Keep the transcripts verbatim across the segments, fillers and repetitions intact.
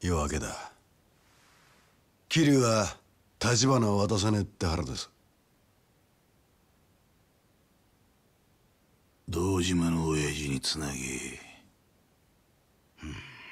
夜明けだ。桐生は立花を渡さねえって腹です。 堂島の親父につなぎ、うん、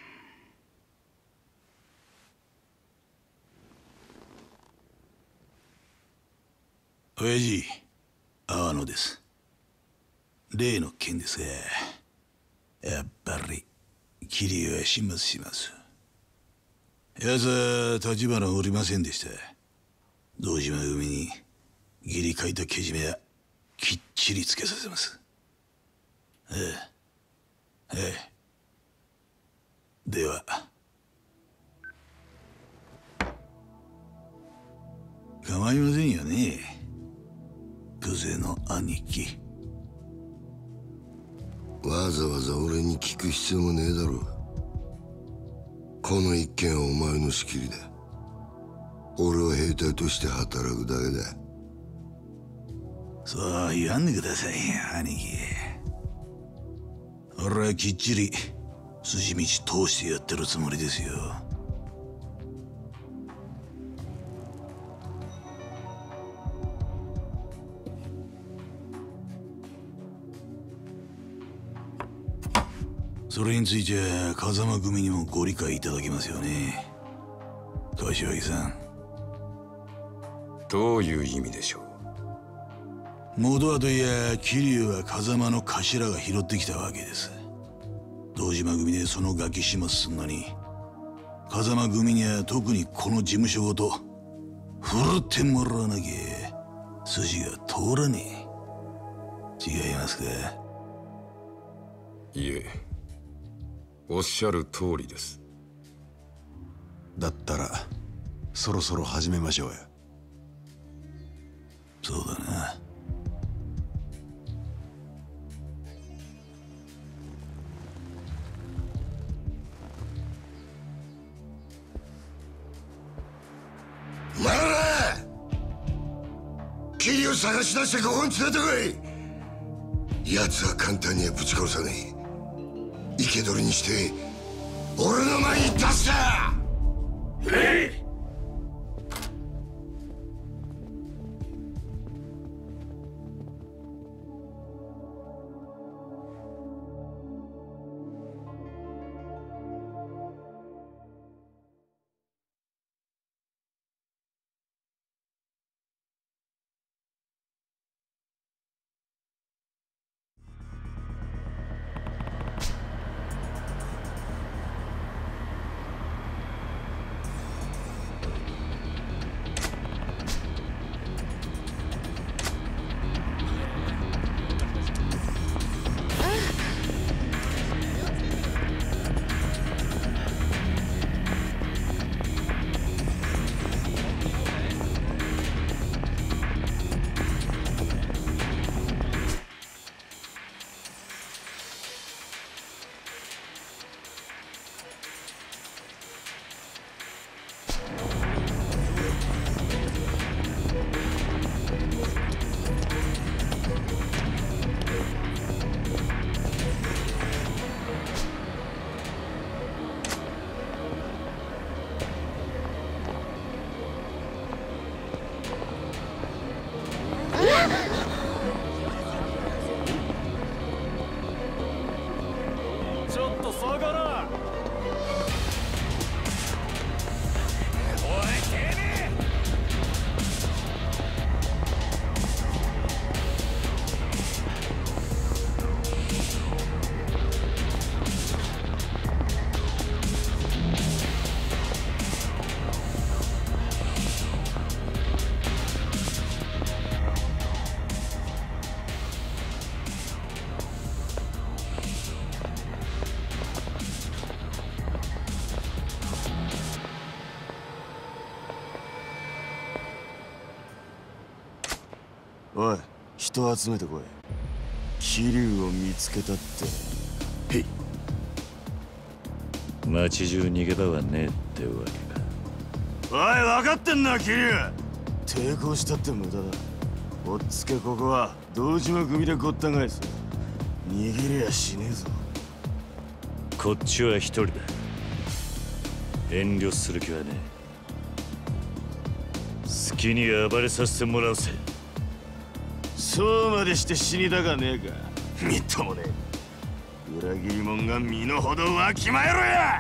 親父、阿野です。例の件ですが、やっぱり桐生は始末します。奴は立花をおりませんでした。堂島組に義理書いたけじめはきっちりつけさせます。ええ、ええ。では。構いませんよね、久世の兄貴。 わざわざ俺に聞く必要もねえだろう。この一件はお前の仕切りだ。俺は兵隊として働くだけだ。 そう言わんでくださいよ、兄貴。俺はきっちり筋道通してやってるつもりですよ。それについては風間組にもご理解いただけますよね、柏木さん。 どういう意味でしょう。 元はといや桐生は風間の頭が拾ってきたわけです。堂島組でそのガキ始末すんのに、風間組には特にこの事務所ごと振るってもらわなきゃ筋が通らねえ。違いますか？ いえ、おっしゃる通りです。 だったらそろそろ始めましょうよ。 そうだな。 お前ら桐生探し出してここに連れてこい。奴は簡単にはぶち殺さねえ。生け捕りにして俺の前に出すな。 へい。 ちょっと下がら。おいてめえ。 おい、人集めてこい。桐生を見つけたって。へい。 街中逃げ場はねえってわけか。 おい、分かってんな、桐生。抵抗したって無駄だ。おっつけここは堂島組でごった返す。逃げりゃしねえぞ。 こっちは一人だ。 遠慮する気はねえ。好きに暴れさせてもらうぜ。 そうまでして死にたかねえか。みっともねえ裏切り者が身の程をわきまえろや。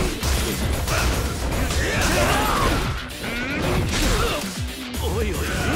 おいおい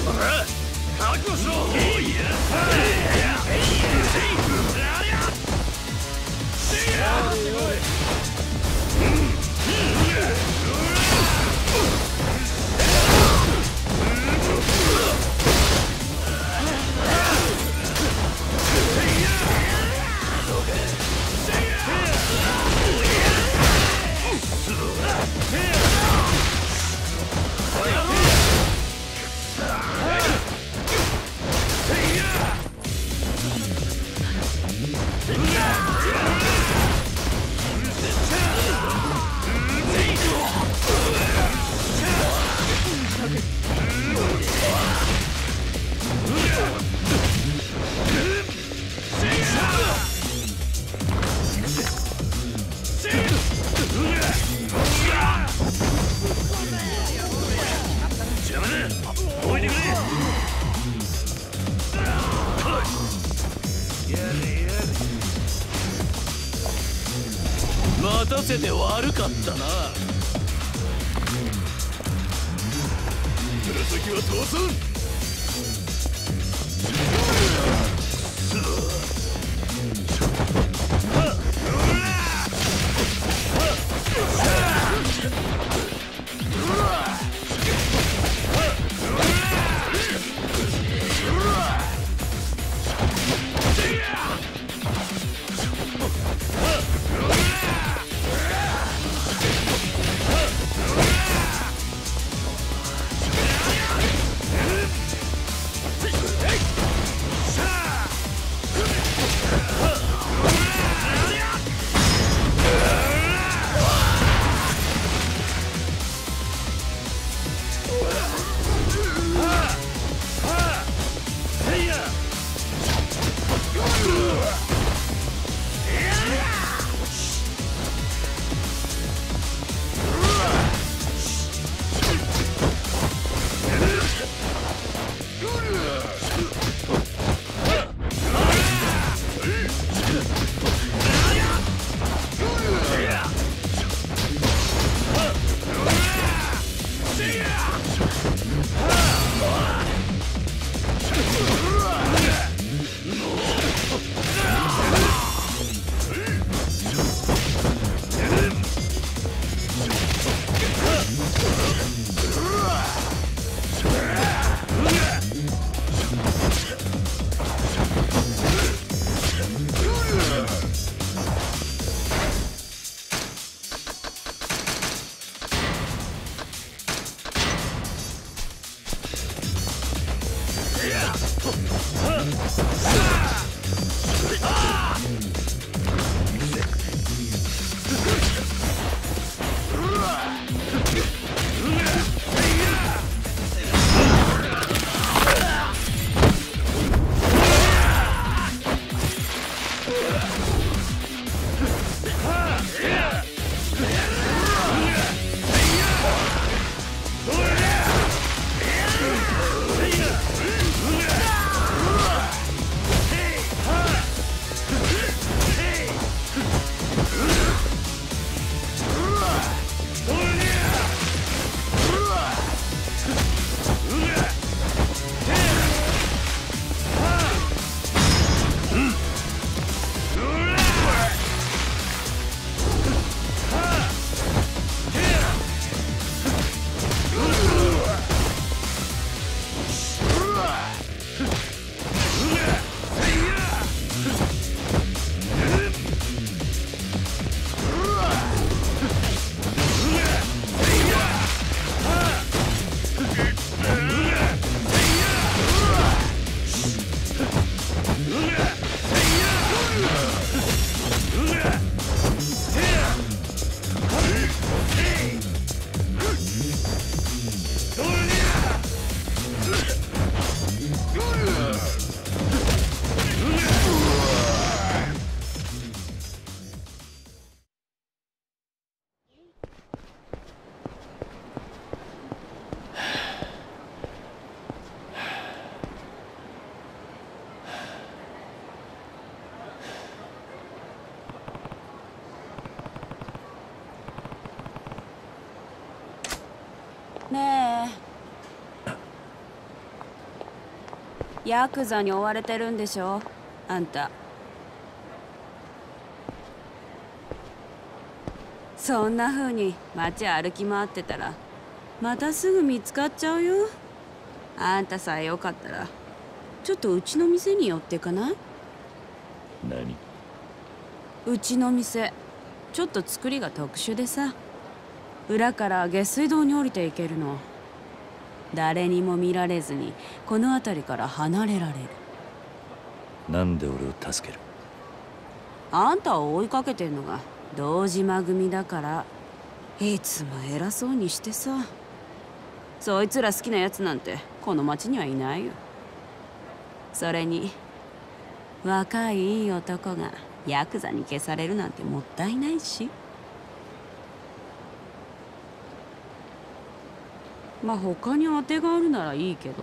待たせて悪かったな。紫は倒さん。 ヤクザに追われてるんでしょあんた。そんな風に街歩き回ってたらまたすぐ見つかっちゃうよ。あんたさえよかったらちょっとうちの店に寄ってかない？ 何？ うちの店ちょっと作りが特殊でさ、裏から下水道に降りていけるの。誰にも見られずにこの辺りから離れられる。 なんで俺を助ける？ あんたを追いかけてんのが堂島組だから。いつも偉そうにしてさ。そいつら好きなやつなんてこの町にはいないよ。それに若いいい男がヤクザに消されるなんてもったいないし。まあ他に当てがあるならいいけど。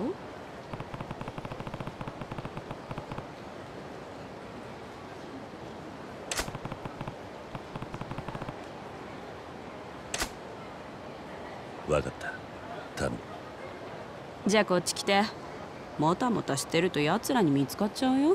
分かった。頼む。 じゃあこっち来て。もたもたしてると奴らに見つかっちゃうよ。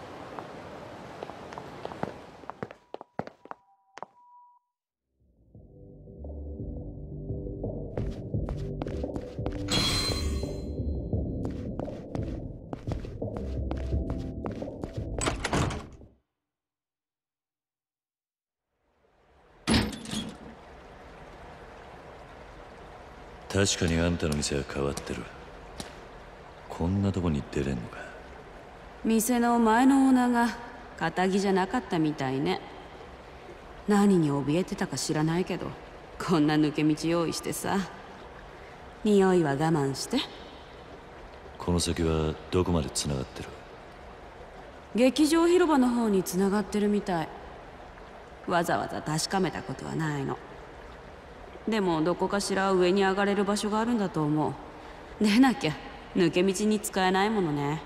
確かにあんたの店は変わってる。こんなとこに出れんのか。 店の前のオーナーが堅気じゃなかったみたいね。何に怯えてたか知らないけどこんな抜け道用意してさ。匂いは我慢して。 この先はどこまでつながってる？ 劇場広場の方につながってるみたい。わざわざ確かめたことはないの。でもどこかしら上に上がれる場所があるんだと思う。でなきゃ抜け道に使えないものね。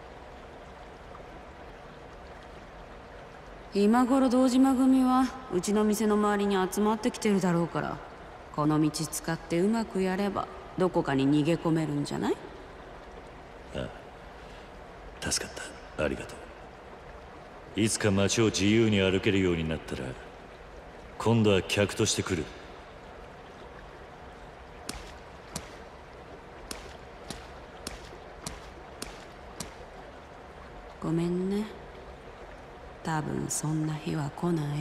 今頃堂島組はうちの店の周りに集まってきてるだろうから、この道使ってうまくやればどこかに逃げ込めるんじゃない？ ああ、助かった。ありがとう。いつか街を自由に歩けるようになったら今度は客として来る。 ごめんね。多分そんな日は来ない。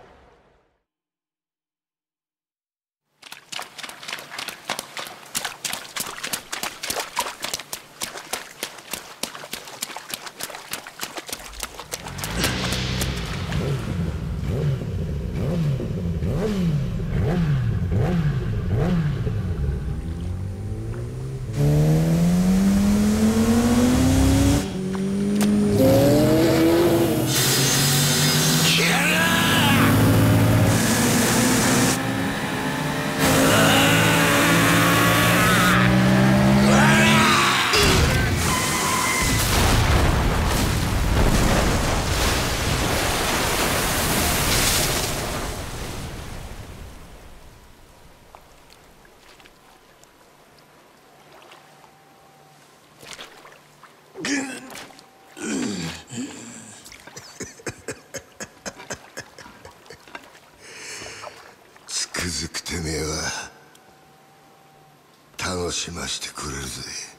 つくづくてめえは楽しましてくれるぜ。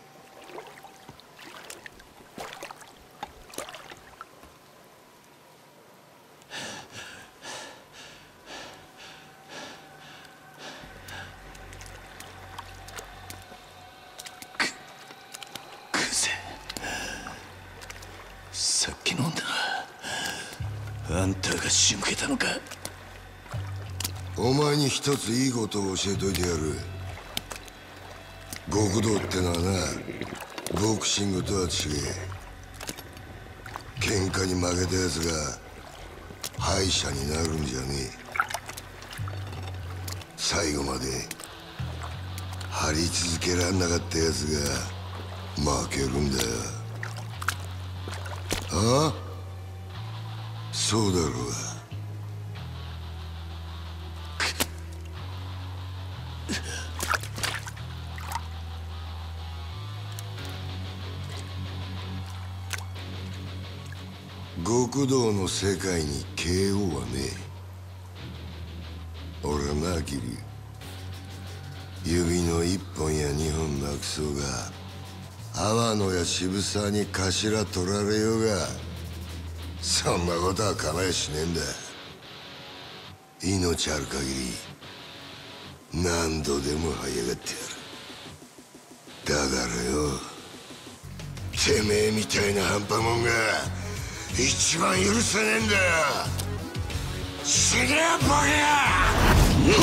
さっき飲んだあんたが仕向けたのか？ お前に一ついいことを教えといてやる。極道ってのはな、ボクシングとは違え。喧嘩に負けたやつが敗者になるんじゃねえ。最後まで張り続けらんなかったやつが負けるんだよ。ああ、そうだろうが。 極道の世界に ケーオー はねえ。俺はな、桐生、指の一本や二本なくそうが阿波野や渋沢に頭取られようがそんなことは構えしねえんだ。命ある限り何度でも這い上がってやる。だからよ、てめえみたいな半端もんが一番許せねえんだよ。死ねやボケや。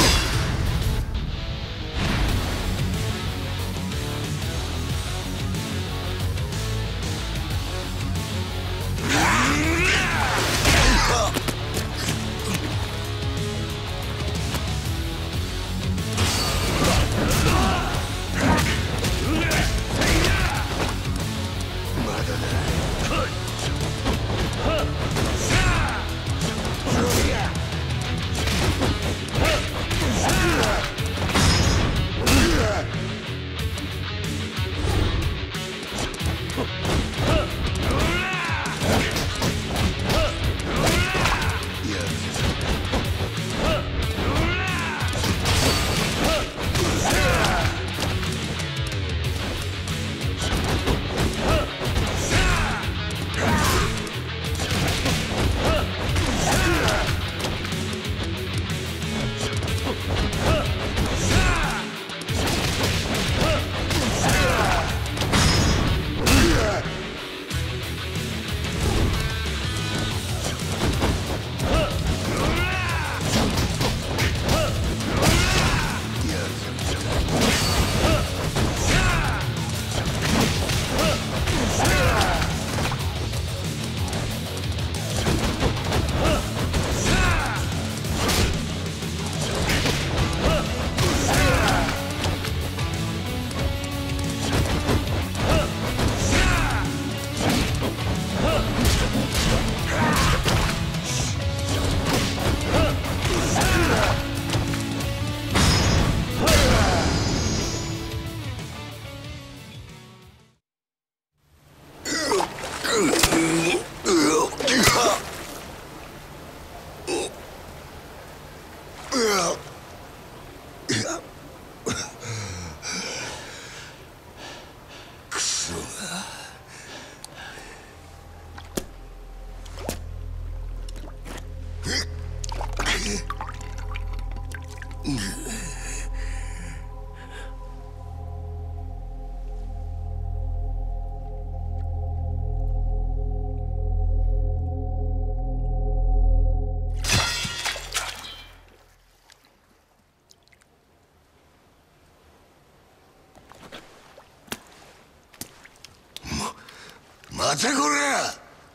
待てこら！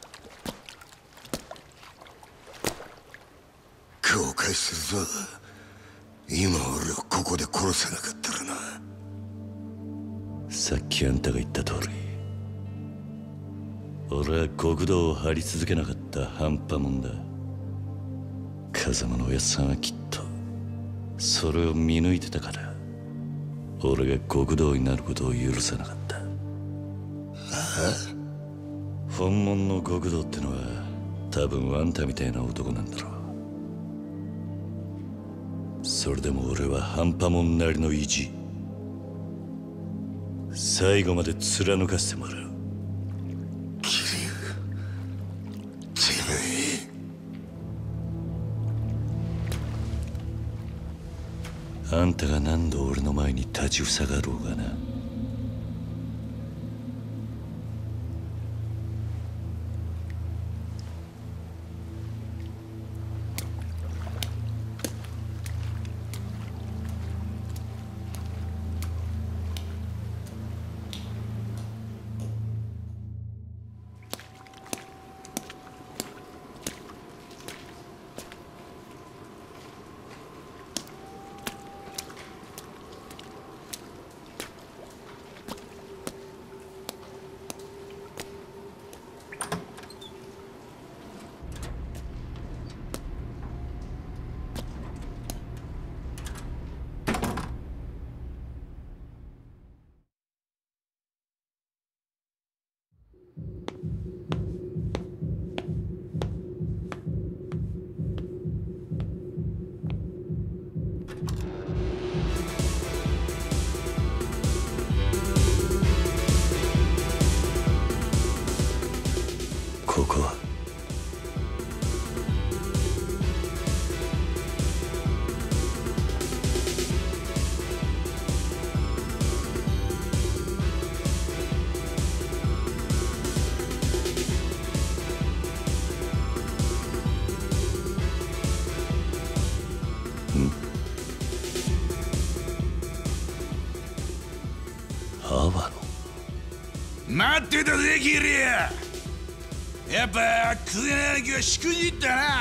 後悔するぞ。今俺をここで殺さなかったらな。 さっきあんたが言った通り、俺は極道を張り続けなかった半端もんだ。風間のおやっさんはきっとそれを見抜いてたから俺が極道になることを許さなかった。本物の極道ってのは多分あんたみたいな男なんだろう。それでも俺は半端もんなりの意地最後まで貫かせてもらう。 桐生、てめえ。 あんたが何度俺の前に立ちふさがろうがな。 阿波野。 待ってたぜキリア。やっぱクゼの兄貴はしくじったな。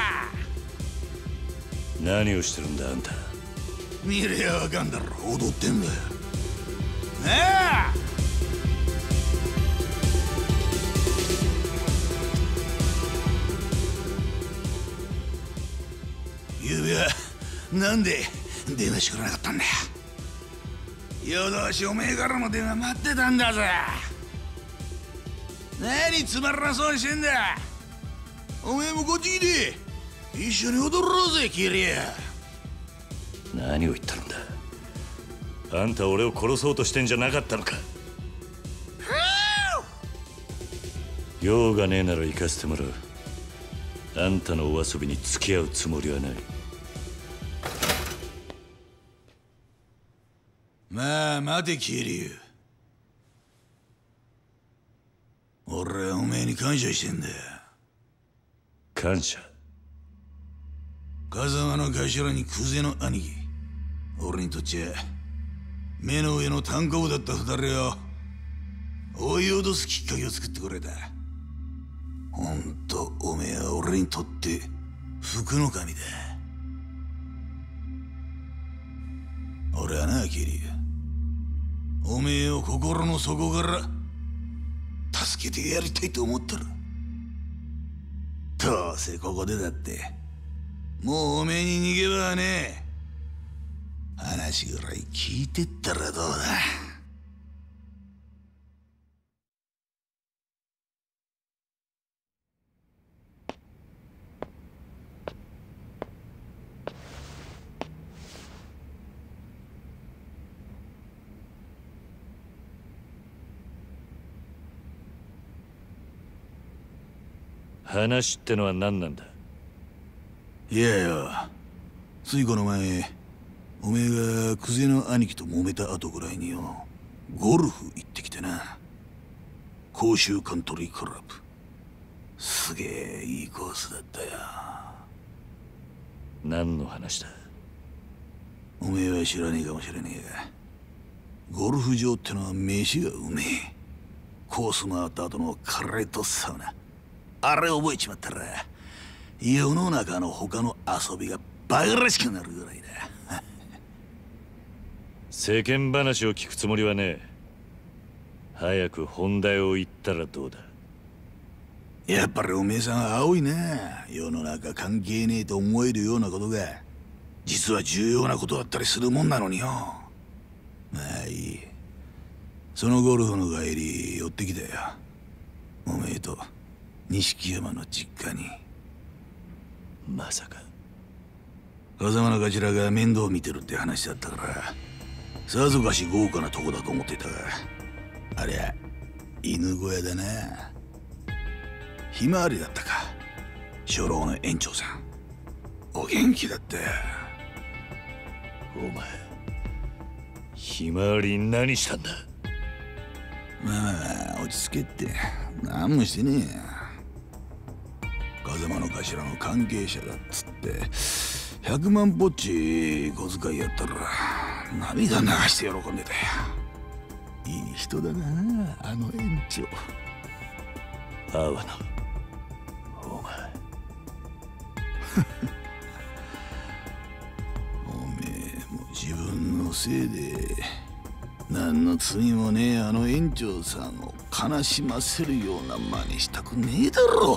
何をしてるんだあんた。 見りゃわかんだろ。踊ってんだよなあ。ゆうべはなんで電話してくれなかったんだよ。夜通しおめえからの電話待ってたんだぜ。何つまらなそうにしてんだ。おめえもこっち来て一緒に踊ろうぜキリア。 何を言ってるんだ。あんた俺を殺そうとしてんじゃなかったのか。用がねえなら行かせてもらう。あんたのお遊びに付き合うつもりはない。 まあ待てキリュウ。俺はおめえに感謝してんだよ。 感謝。 風間の頭にクゼの兄貴。俺にとっちゃ目の上の単行部だった二人を追い落とすきっかけを作ってくれた。ほんとおめえは俺にとって福の神だ。俺はなキリュウ、おめえを心の底から助けてやりたいと思ったら、どうせここでだってもうおめえに逃げ場はねえ。話ぐらい聞いてったらどうだ。 話ってのは何なんだ。 いやよ、ついこの前おめえがクゼの兄貴と揉めた後ぐらいによ、ゴルフ行ってきてな。甲州カントリークラブ、すげえいいコースだったよ。 何の話だ。 おめえは知らねえかもしれねえが、ゴルフ場ってのは飯がうめえ。コース回った後のカレーとサウナ、あれ覚えちまったら世の中の他の遊びがバカらしくなるぐらいだ。 世間話を聞くつもりはねえ。早く本題を言ったらどうだ。 やっぱりおめえさんは青いな。世の中関係ねえと思えるようなことが実は重要なことだったりするもんなのによ。まあいい、そのゴルフの帰り寄ってきたよ、おめえと錦山の実家に。 まさか風間の頭が面倒見てるって話だったからさぞかし豪華なとこだと思ってたが、ありゃ犬小屋だな。ひまわりだったか、初老の園長さん。お元気だったよ。 お前ひまわりに何したんだ。 まあまあ落ち着けって、何もしてねえよ。風間の頭の関係者だっつってひゃくまんぽっち小遣いやったら涙流して喜んでたよ。いい人だなあの園長。 阿波野、お前おめえも自分のせいで何の罪もねえあの園長さんを悲しませるような真似したくねえだろ。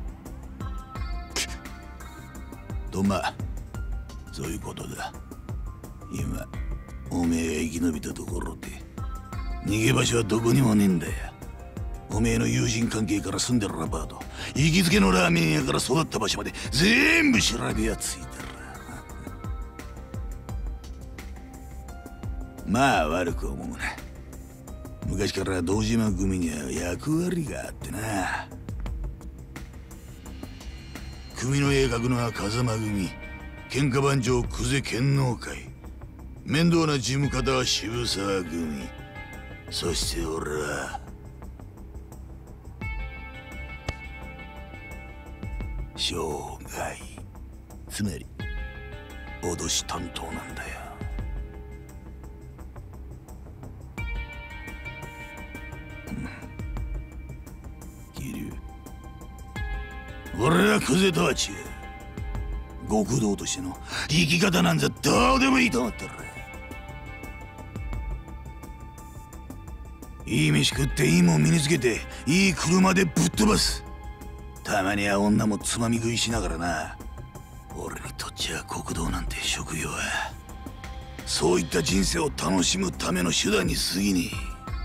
とまあそういうことだ。今おめえが生き延びたところで逃げ場所はどこにもねえんだよ。おめえの友人関係から住んでるアパート、行きつけのラーメン屋から育った場所まで全部調べやついたらまあ悪く思うな。昔から堂島組には役割があってな。組の絵描くのは風間組、喧嘩番長久世剣能会、面倒な事務方は渋沢組、そして俺は生涯、つまり脅し担当なんだよ。 俺はクゼとは違う。極道としての生き方なんざどうでもいいと思ってる。いい飯食っていいもん身につけていい車でぶっ飛ばす。たまには女もつまみ食いしながらな。俺にとっちゃ極道なんて職業はそういった人生を楽しむための手段に過ぎね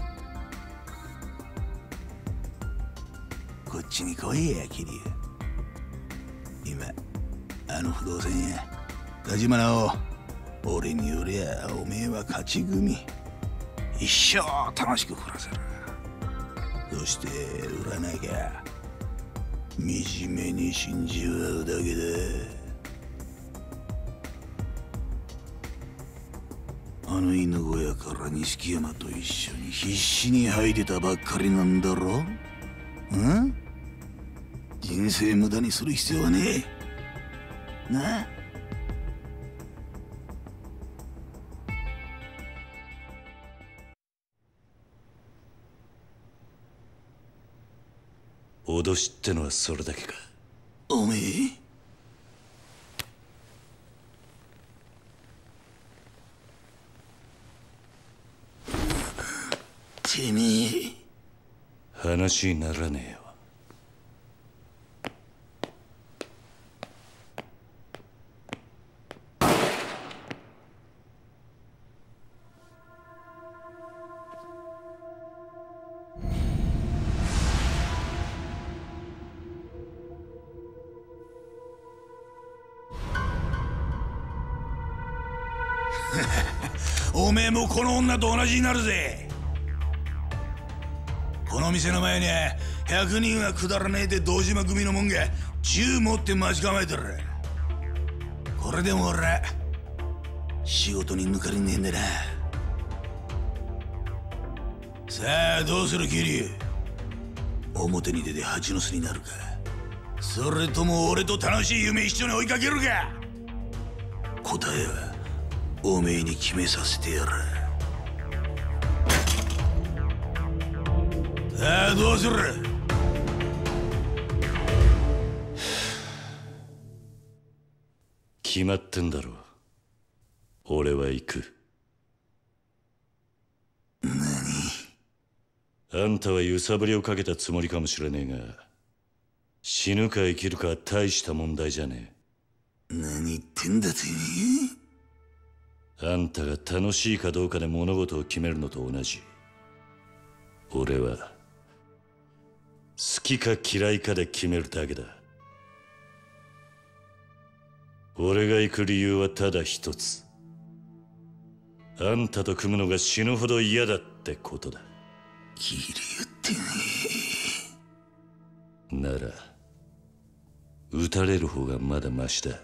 え。こっちに来いやキリ。今あの不動産屋立花を俺によりゃおめえは勝ち組。一生楽しく暮らせる。そして売らなきゃ惨めに死んじまうだけだ。あの犬小屋から錦山と一緒に必死に吐いてたばっかりなんだろ。ん？人生無駄にする必要はねえ。なあ？ 脅しってのはそれだけか。 おめえてめえ話にならねえよ。 おめえもこの女と同じになるぜ。この店の前にはひゃくにんはくだらねえで堂島組のもんが銃持って待ち構えてる。これでも俺は仕事に抜かりねえんだな。さあどうする桐生。表に出て蜂の巣になるか、それとも俺と楽しい夢一緒に追いかけるか。答えはおめえに決めさせてやる。さあどうする。 決まってんだろ。俺は行く。何？あんたは揺さぶりをかけたつもりかもしれねえが、死ぬか生きるかは大した問題じゃねえ。何言ってんだてめえ。あんたが楽しいかどうかで物事を決めるのと同じ。俺は好きか嫌いかで決めるだけだ。俺が行く理由はただ一つ。あんたと組むのが死ぬほど嫌だってことだ。 桐生ってねなら撃たれる方がまだマシだ。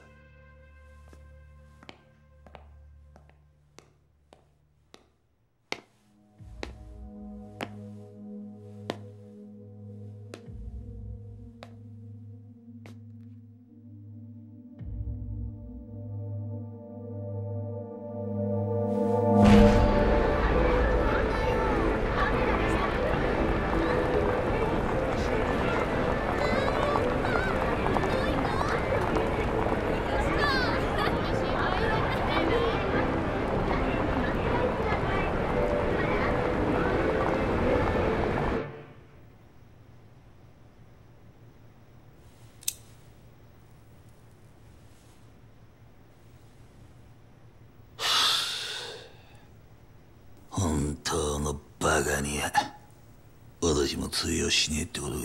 本当のバカには私も通用しねえってことかい。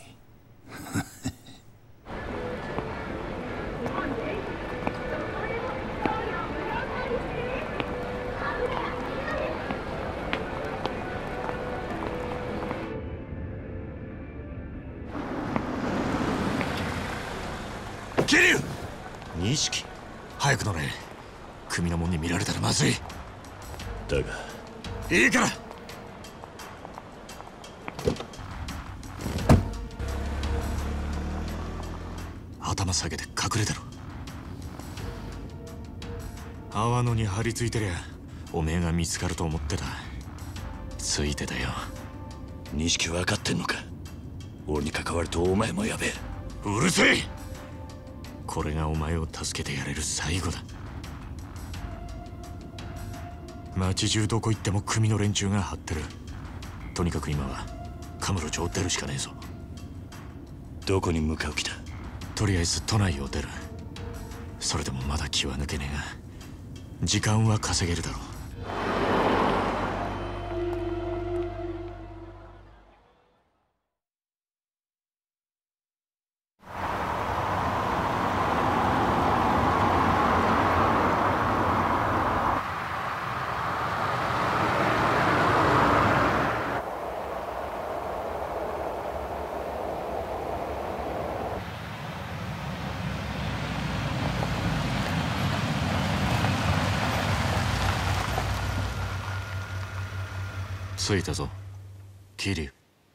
桐生！ 錦！ 早く乗れ。組の者に見られたらまずい。 だがいいから。頭下げて隠れてろ。泡野に張り付いてりゃおめえが見つかると思ってた。ついてたよ。 錦分かってんのか。俺に関わるとお前もやべえ。 うるせえ。これがお前を助けてやれる最後だ。町中どこ行っても組の連中が張ってる。とにかく今はカムロ町を出るしかねえぞ。 どこに向かう気だ？ とりあえず都内を出る。それでもまだ気は抜けねえが時間は稼げるだろう。着いたぞ、桐生。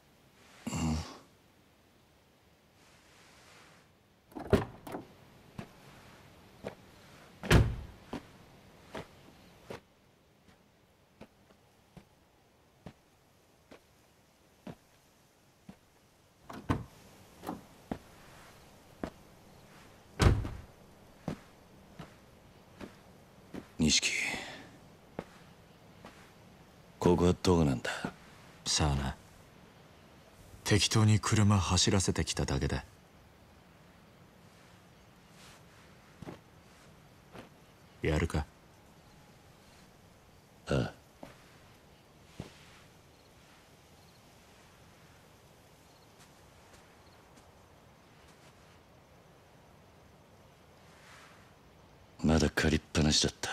錦、ここはどこなんだ？ さあな。適当に車走らせてきただけだ。やるか？ ああ。まだ借りっぱなしだった。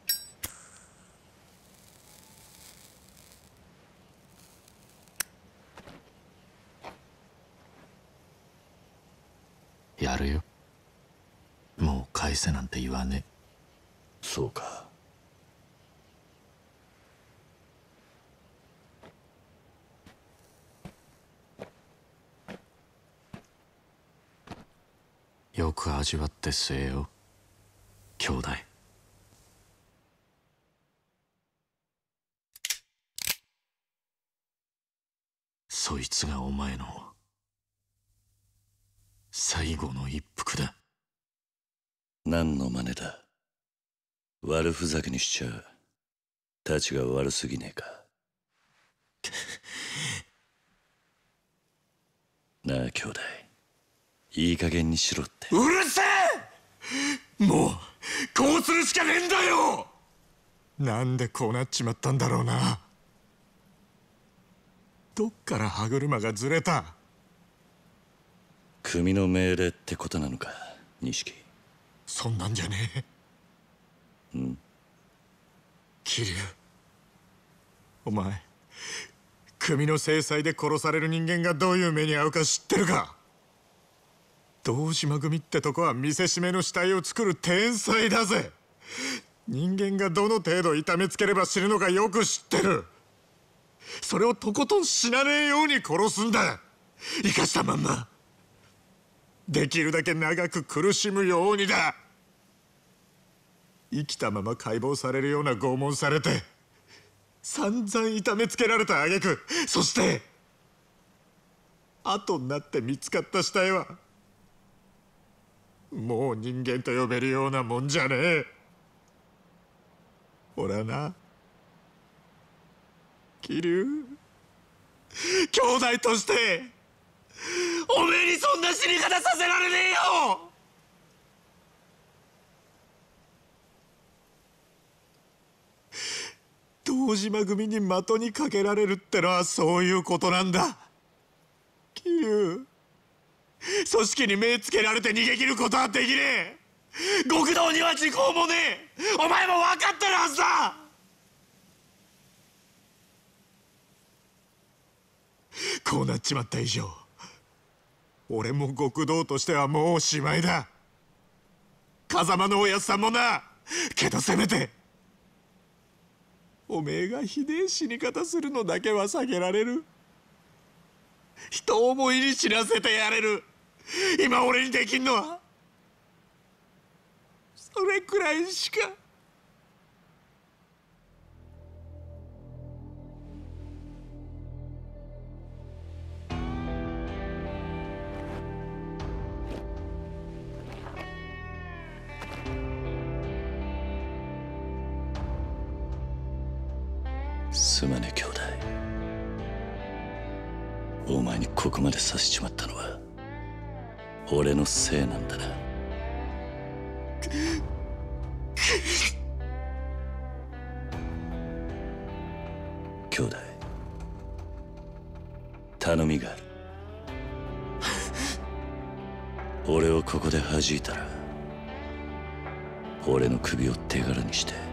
やるよ。もう返せなんて言わねえ。 そうか。 よく味わって据えよ、兄弟。そいつがお前の最後の一服だ。 何の真似だ。悪ふざけにしちゃたちが悪すぎねえか。なあ兄弟、いい加減にしろって。 うるせえ。もうこうするしかねえんだよ。なんでこうなっちまったんだろうな。どっから歯車がずれた。 組の命令ってことなのか、錦。 そんなんじゃねえ。 うん。 桐生、お前組の制裁で殺される人間がどういう目に遭うか知ってるか？堂島組ってとこは見せしめの死体を作る天才だぜ。人間がどの程度痛めつければ死ぬのかよく知ってる。それをとことん死なねえように殺すんだ。生かしたまんまできるだけ長く苦しむようにだ。生きたまま解剖されるような拷問されて散々痛めつけられた挙句、そして後になって見つかった死体はもう人間と呼べるようなもんじゃねえ。俺はな、桐生、兄弟としておめえにそんな死に方させられねえよ。堂島組に的にかけられるってのはそういうことなんだ。桐生、組織に目つけられて逃げ切ることはできねえ。極道には時効もねえ。お前も分かってるはずだ。こうなっちまった以上、俺も極道としてはもうおしまいだ。風間のおやつさんもな。けどせめておめえがひでえ死に方するのだけは避けられる。人思いに死なせてやれる。今俺にできんのはそれくらいしか。 すまねえ兄弟。お前にここまでさせちまったのは俺のせいなんだな。兄弟、頼みがある。俺をここで弾いたら俺の首を手柄にして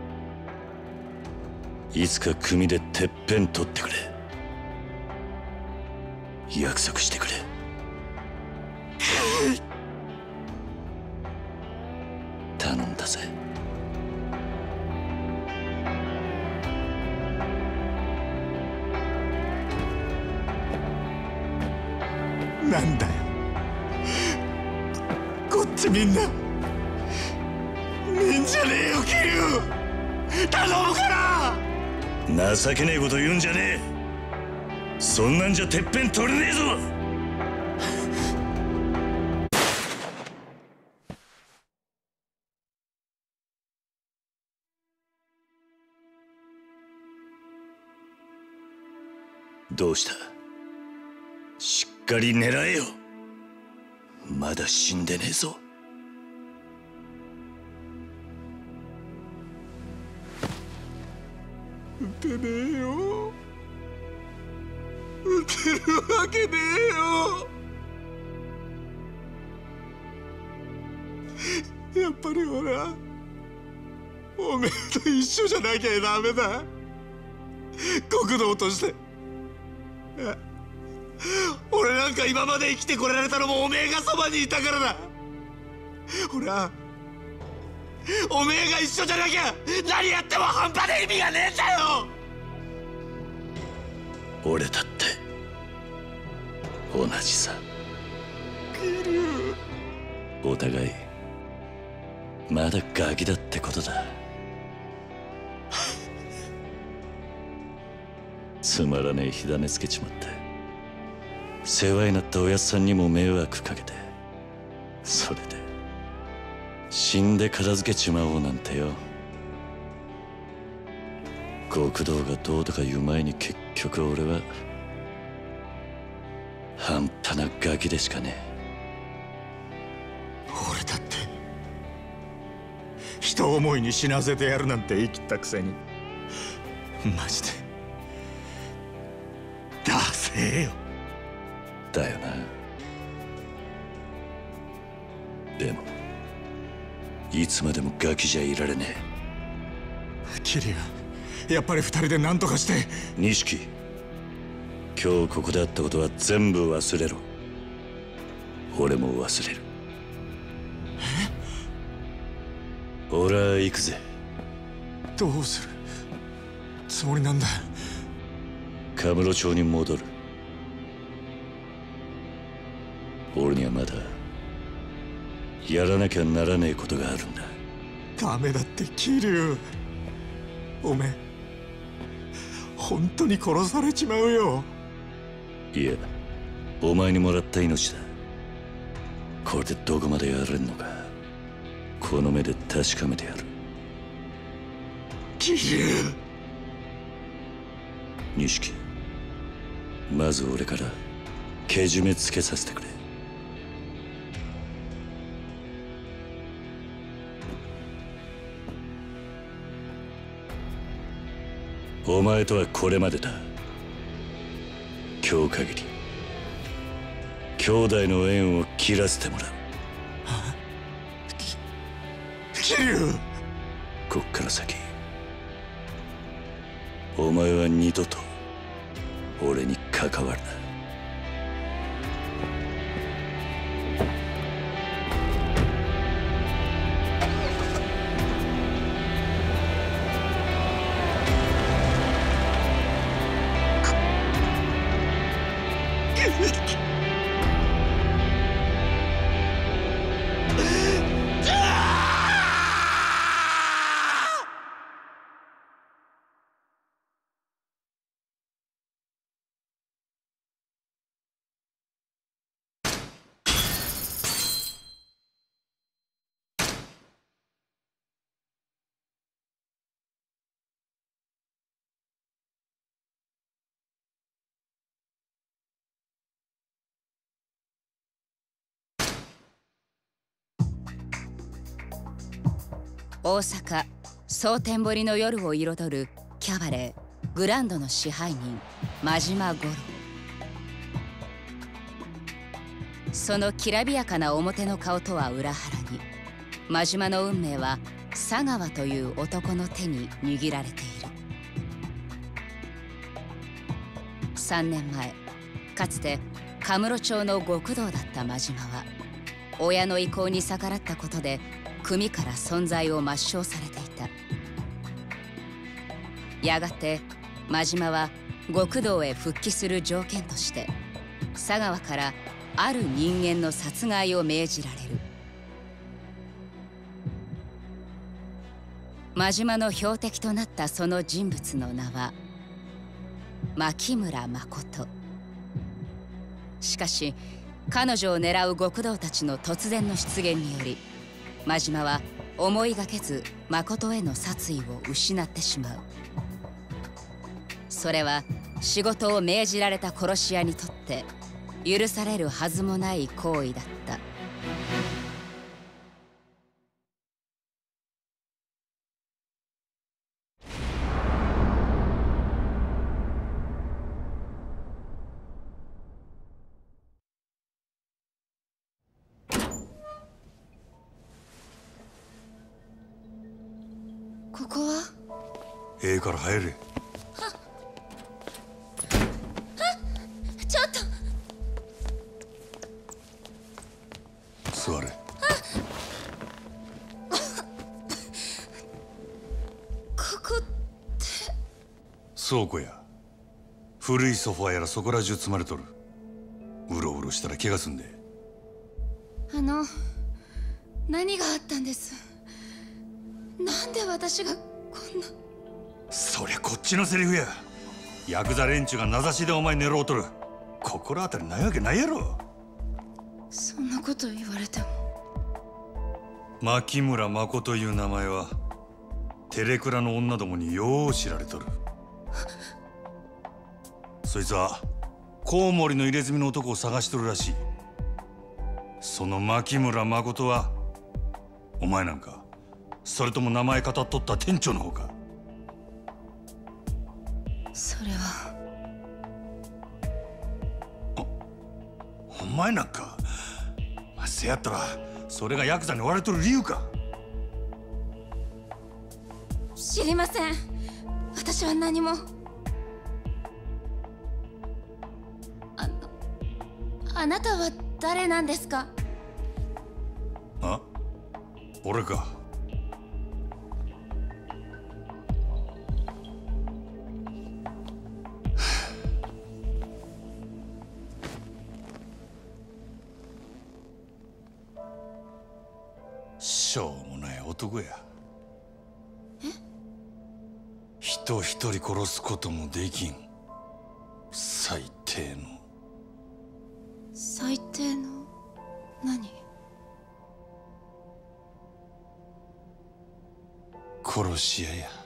いつか組でてっぺん取ってくれ。約束してくれ。頼んだぜ。 なんだよ、こっちみんな見んじゃねえよ桐生、頼むから。 情けねえこと言うんじゃねえ。そんなんじゃてっぺん取れねえぞ。どうした？しっかり狙えよ。まだ死んでねえぞ。 撃てねえよ、撃てるわけねえよ。やっぱり俺はおめえと一緒じゃなきゃダメだ。国道として俺なんか今まで生きてこられたのもおめえがそばにいたからだ。俺はおめえが一緒じゃなきゃ何やっても半端で意味がねえんだよ。 俺だって同じさ。お互いまだガキだってことだ。つまらねえ火種つけちまって、世話になったおやっさんにも迷惑かけて、それで死んで片付けちまおうなんてよ。極道がどうとか言う前に結局俺は半端なガキでしかねえ。俺だって人思いに死なせてやるなんて言い切ったくせにマジでダセえよ。 だよな。でもいつまでもガキじゃいられねえ。桐生、やっぱり二人で何とかして。 錦、今日ここであったことは全部忘れろ。俺も忘れる。え？俺は行くぜ。 どうするつもりなんだ？ カムロ町に戻る。俺にはまだやらなきゃならねえことがあるんだ。 ダメだって桐生、おめえ本当に殺されちまうよ。 いや、お前にもらった命だ。これでどこまでやれんのかこの目で確かめてやる。 桐生。 錦、まず俺からけ締めつけさせてくれ。お前とはこれまでだ。今日限り兄弟の縁を切らせてもらう。 桐生。 こっから先お前は二度と俺に関わるな。 大阪蒼天堀の夜を彩るキャバレーグランドの支配人真島五郎。そのきらびやかな表の顔とは裏腹に、真島の運命は佐川という男の手に握られている。さんねんまえ、かつてカムロ町の極道だった真島は親の意向に逆らったことで組から存在を抹消されていた。やがて真島は極道へ復帰する条件として佐川からある人間の殺害を命じられる。真島の標的となったその人物の名は牧村誠。しかし彼女を狙う極道たちの突然の出現により、真島は思いがけず誠への殺意を失ってしまう。それは仕事を命じられた殺し屋にとって許されるはずもない行為だった。 ここは？ ええから入れ。 ちょっと座れ。 ここって倉庫や。古いソファーやらそこら中積まれとる。うろうろしたら怪我すんで。 あの何があったんです？なんで私がこんな。 そりゃこっちのセリフや。ヤクザ連中が名指しでお前狙うとる。心当たりないわけないやろ。 そんなこと言われても。 牧村誠という名前はテレクラの女どもによう知られとる。そいつはコウモリの入れ墨の男を探しとるらしい。その牧村誠はお前なんか、それとも名前語っとった店長の方か？ それはお、お前なんか、まあ、せやったらそれがヤクザに追われとる理由か？ 知りません。私は何も。あのあなたは誰なんですか？ あ、俺か。しょうもない男や。 え？ 人一人殺すこともできん最低の。 最低の何？ 殺し屋や。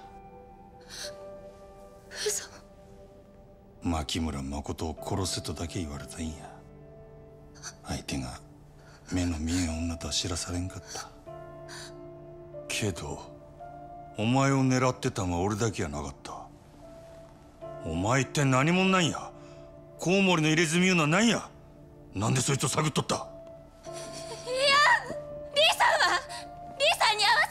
嘘。 牧村誠を殺せとだけ言われたんや。相手が目の見えん女とは知らされんかった。けどお前を狙ってたんは俺だけやなかった。お前って何者なんや？コウモリの入れ墨いうのは何や？なんでそいつを探っとった？いや、 リーさんはリーさんに合わ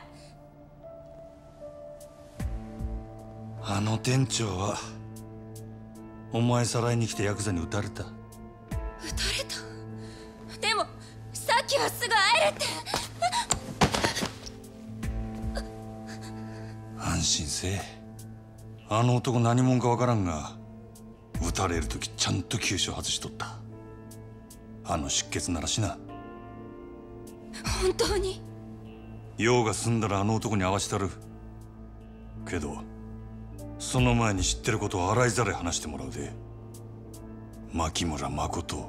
せて。 あの店長はお前さらいに来てヤクザに撃たれた。 撃たれた？でもさっきはすぐ会えるって。 安心せえ。あの男何者かわからんが、撃たれる時ちゃんと急所外しとった。あの出血ならしな。 本当に？ 用が済んだらあの男に会わしたる。けどその前に知ってることを洗いざらい話してもらうで。牧村誠。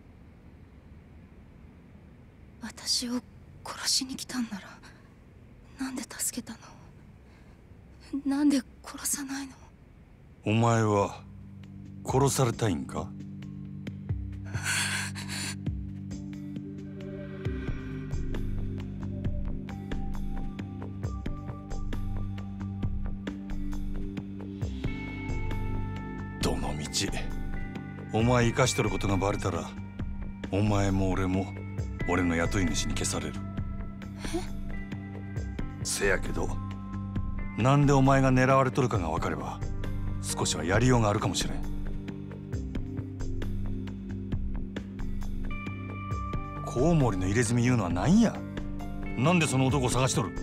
私を殺しに来たんならなんで助けたの？なんで殺さないの？ お前は殺されたいんか？どのみちお前生かしとることがバレたら、お前も俺も俺の雇い主に消される。せやけど、なんでお前が狙われとるかが分かれば少しはやりようがあるかもしれん。コウモリの入れ墨言うのは何や？なんでその男を探しとる？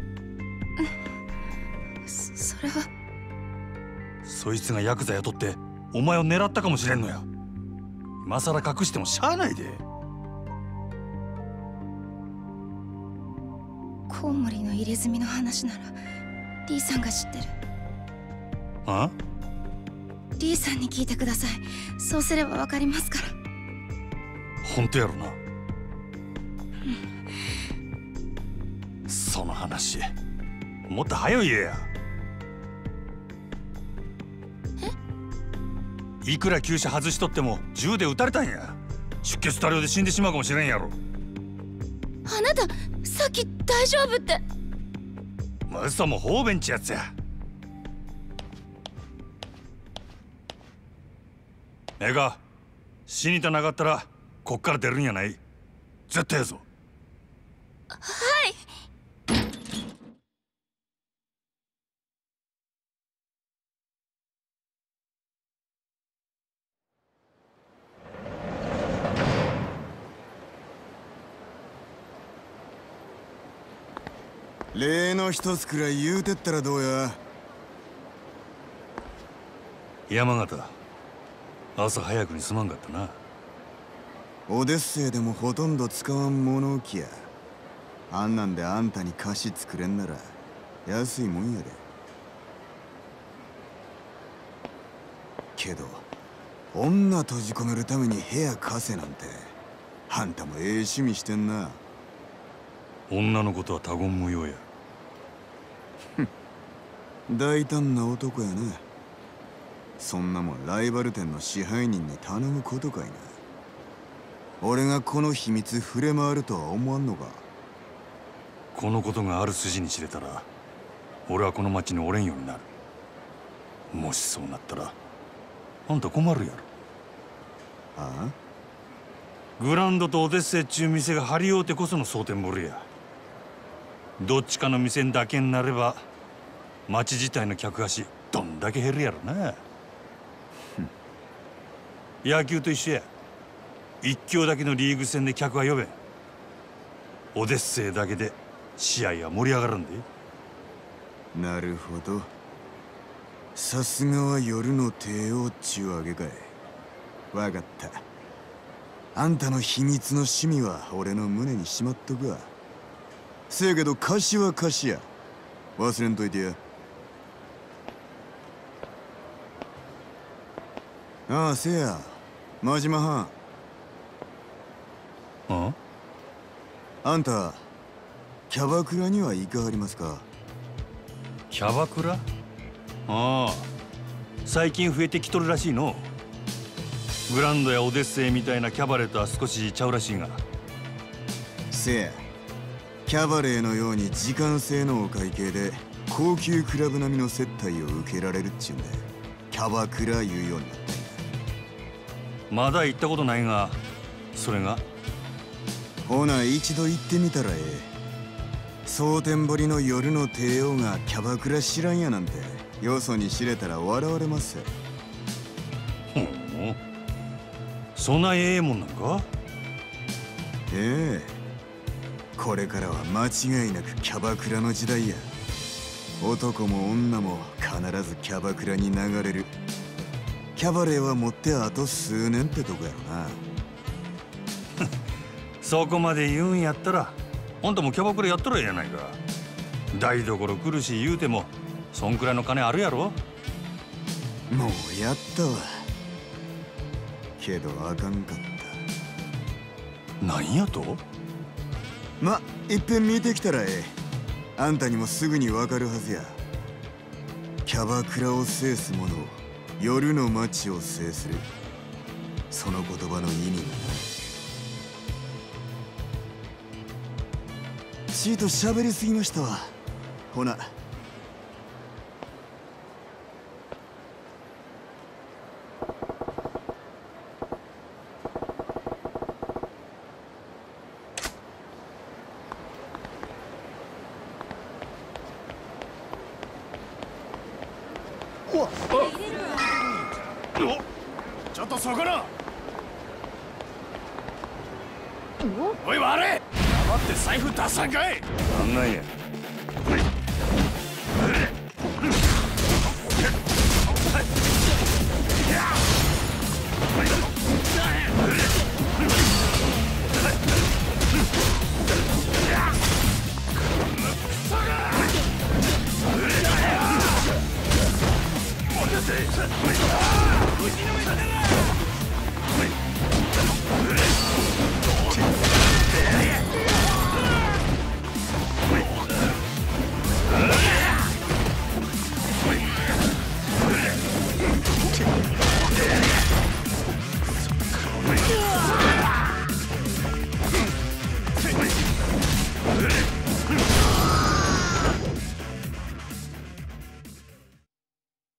そ、それはそいつがヤクザ雇ってお前を狙ったかもしれんのや。今さら隠してもしゃあないで。 コウモリの入れ墨の話ならリーさんが知ってる。 あ？ リーさんに聞いてください。そうすればわかりますから。 本当やろな。その話もっと早い言えや。え？いくら急車外しとっても銃で撃たれたんや。出血多量で死んでしまうかもしれんやろ。 あなたさっき大丈夫って。 嘘も方便ちやつや。ええか、死にたなかったらこっから出るんやない。絶対やぞ。 はい。 例の一つくらい言うてったらどうや。 山形、朝早くにすまんかったな。 オデッセイでもほとんど使わん物置や。あんなんであんたに菓子作れんなら安いもんやで。けど女閉じ込めるために部屋貸せなんて、あんたもええ趣味してんな。 女のことは他言無用や。 大胆な男やな。そんなもんライバル店の支配人に頼むことかいな。俺がこの秘密触れ回るとは思わんのか。 このことがある筋に知れたら俺はこの町におれんようになる。もしそうなったらあんた困るやろ。 ああ？グランドとオデッセイっちゅう店が張り合うてこその蒼天堀や。どっちかの店だけになれば町自体の客足どんだけ減るやろな。野球と一緒や。一強だけのリーグ戦で客は呼べん。オデッセイだけで試合は盛り上がるんで。 なるほど。さすがは夜の帝王っちゅうわけかい。わかった。あんたの秘密の趣味は俺の胸にしまっとくわ。せやけど貸しは貸しや。忘れんといてや。ああ、せや真島藩。 ああんたキャバクラには行かはりますか？ キャバクラ？ああ、最近増えてきとるらしいの。グランドやオデッセイみたいなキャバレーとは少しちゃうらしいが。 せや、キャバレーのように時間制のお会計で高級クラブ並みの接待を受けられるっちゅうんでキャバクラ言うようになったんだ。 まだ行ったことないが、それが？ ほな一度行ってみたらええ。蒼天堀の夜の帝王がキャバクラ知らんやなんてよそに知れたら笑われます。 ほう、そんなええもんなんか？ ええ、これからは間違いなくキャバクラの時代や。男も女も必ずキャバクラに流れる。キャバレーは持ってあと数年ってとこやろな。 そこまで言うんやったらあんたもキャバクラやったらええやないか。台所来るし言うてもそんくらいの金あるやろ。 もうやったわ。けどあかんかった。 なんやと？ ま、いっぺん見てきたらええ。 あんたにもすぐにわかるはずや。キャバクラを制す者、夜の街を制する。その言葉の意味が。ちいと喋りすぎましたわ。ほな。 ちょっとそこな。おい悪い、黙って財布出さんかい。 なんなんや。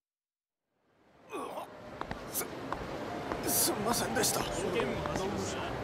すみませんでした。